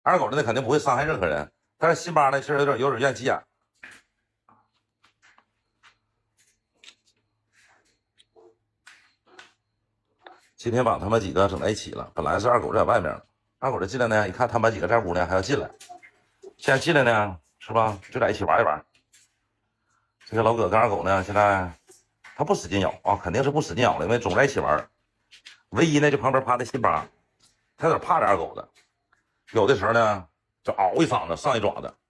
二狗呢肯定不会伤害任何人，但是辛巴呢其实有点怨气眼。今天把他们几个整在一起了，本来是二狗在外面，二狗这进来呢，一看他们几个在屋呢，还要进来，现在进来呢，是吧？就在一起玩一玩。这个老葛跟二狗呢，现在他不使劲咬啊，肯定是不使劲咬了，因为总在一起玩。唯一呢，就旁边趴的辛巴，他有点怕这二狗的，有的时候呢就嗷一嗓子上一爪子。